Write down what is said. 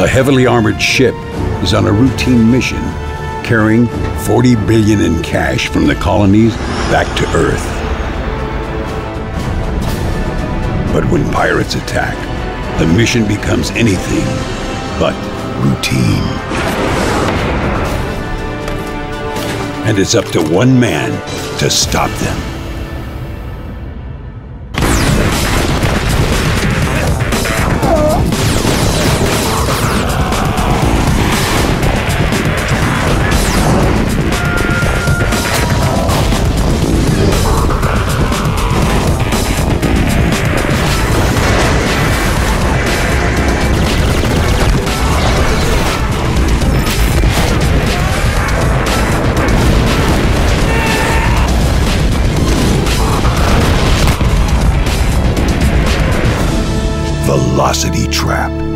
A heavily armored ship is on a routine mission, carrying 40 billion in cash from the colonies back to Earth. But when pirates attack, the mission becomes anything but routine. And it's up to one man to stop them. Velocity Trap.